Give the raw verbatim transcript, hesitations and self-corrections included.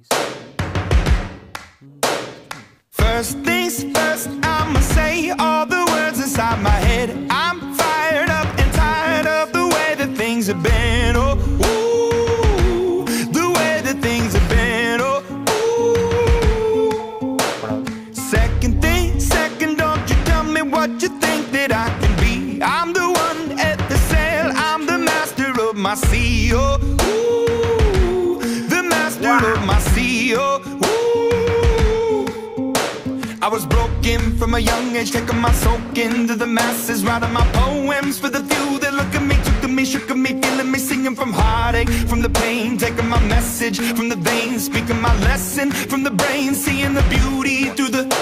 First things first, I'ma say all the words inside my head. I'm fired up and tired of the way that things have been. Oh, ooh, the way that things have been. Oh, ooh. Second thing, second, don't you tell me what you think that I can be. I'm the one at the sail, I'm the master of my sea. Oh, ooh, the master wow. of my sea. Oh, ooh. I was broken from a young age, taking my soak into the masses, writing my poems for the few that look at me, took to me, shook at me, feeling me, singing from heartache, from the pain, taking my message from the veins, speaking my lesson from the brain, seeing the beauty through the